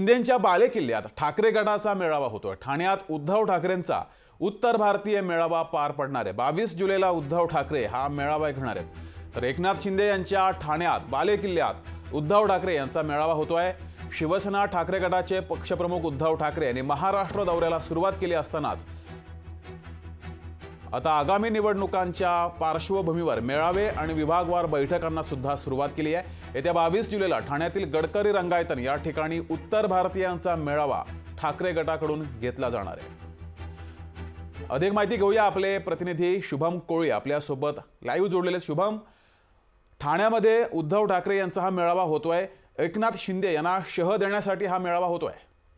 शिंदेंच्या बालेकिल्ल्यात ठाकरे गटाचा मेळावा होतोय। ठाण्यात उद्धव ठाकरेंचा उत्तर भारतीय मेळावा पार पडणार आहे। 22 जुलैला उद्धव ठाकरे हा मेळावा घेणार आहेत। तर एकनाथ शिंदे यांच्या ठाण्यात बालेकिल्ल्यात उद्धव ठाकरे यांचा मेळावा होतोय। शिवसेना ठाकरे गटाचे पक्षप्रमुख उद्धव ठाकरे यांनी महाराष्ट्र दौऱ्याला सुरुवात केली असतानाच आता आगामी निवडणुकांच्या पार्श्वभूमीवर मेळावे आणि विभागवार बैठकांना सुद्धा सुरुवात केली आहे। येत्या 22 जुलैला ठाण्यातील गडकरी रंगायतन या ठिकाणी उत्तर भारतीयांचा मेळावा ठाकरे गटाकडून घेतला जाणार आहे। अधिक माहिती घेऊया, आपले प्रतिनिधी शुभम कोळी आपल्या सोबत लाईव्ह जोडलेले। शुभम, ठाण्यामध्ये उद्धव ठाकरे यांचा हा मेळावा होतोय, एकनाथ शिंदे यांना शह देण्यासाठी हा मेळावा होतोय।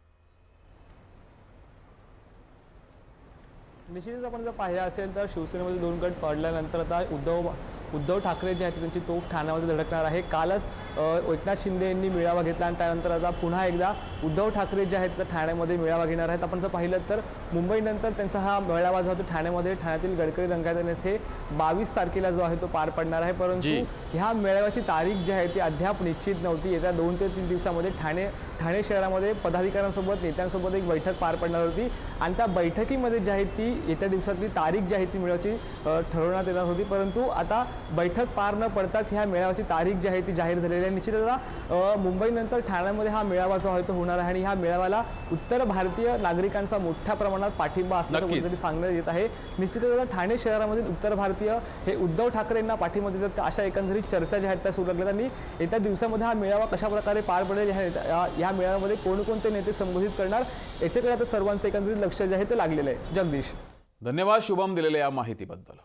निश्चितच आपण जर पाहिलं असेल तर शिवसेनेमध्ये 2 गट पडल्यानंतर आता उद्धव ठाकरे जे आहेत त्यांची तोफ ठाण्यामध्ये धडकणार आहे। कालच एकनाथ शिंदे यांनी मेळावा घेतला आणि त्यानंतर आता पुन्हा एकदा उद्धव ठाकरे जे आहेत तर ठाण्यामध्ये मेळावा घेणार आहेत। आपण जर पाहिलं तर मुंबईनंतर त्यांचा हा मेळावा जो होतो ठाण्यातील गडकरी रंगायतन येथे 22 तारखेला जो आहे तो पार पडणार आहे। परंतु ह्या मेळाव्याची तारीख जी आहे ती अद्याप निश्चित नव्हती। येत्या 2 ते 3 दिवसामध्ये ठाणे शहरामध्ये पदाधिकाऱ्यांसोबत नेत्यांसोबत एक बैठक पार पडणार होती आणि त्या बैठकीमध्ये जी आहे ती येत्या दिवसातली तारीख जी आहे ती मेळाव्याची ठरवण्यात येणार होती। परंतु आता बैठक पार न पडताच ह्या मेळाव्याची तारीख जी आहे ती जाहीर झालेली आहे। निश्चितच मुंबईनंतर ठाण्यामध्ये हा मेळावा जो आहे तो होणार आहे आणि ह्या मेळाव्याला उत्तर भारतीय नागरिकांचा मोठ्या प्रमाणात पाठिंबा असल्याचं कुठेतरी सांगण्यात येत आहे। निश्चितच आता ठाणे शहरामधील उत्तर भारतीय हे उद्धव ठाकरेंना पाठिंबा देतात अशा एकंदरीत चर्चा ज्या आहेत त्या सुरू लागल्यात आणि येत्या दिवसामध्ये हा मेळावा कशा प्रकारे पार पडेल या मेळाव्यामध्ये कोणकोणते नेते संबोधित करणार याच्याकडे आता सर्वांचं एकंदरीत लक्ष जे आहे ते लागलेलं आहे। जगदीश, धन्यवाद शुभम दिलेल्या या माहितीबद्दल।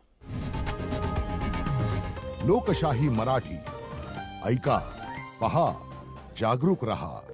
लोकशाही मराठी ऐका, पहा, जागरूक रहा।